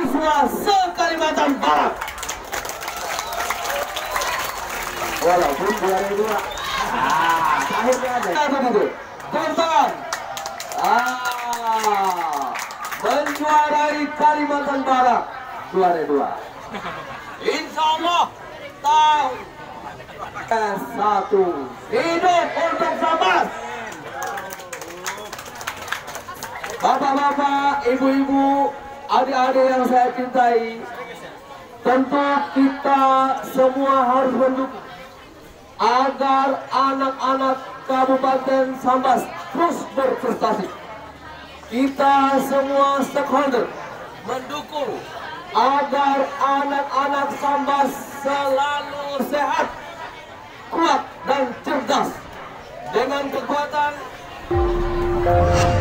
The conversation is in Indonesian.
siswa se-Kalimantan Barat. Walaupun juara dua, akhirnya ada begitu. Tonton, menjuarai Kalimantan Barat juara dua. Insya Allah tahun S1 hidup untuk Sambas. Bapak-bapak, ibu-ibu, adik-adik yang saya cintai, tentu kita semua harus mendukung agar anak-anak Kabupaten Sambas terus berprestasi. Kita semua stakeholder mendukung agar anak-anak Sambas selalu sehat, kuat dan cerdas dengan kekuatan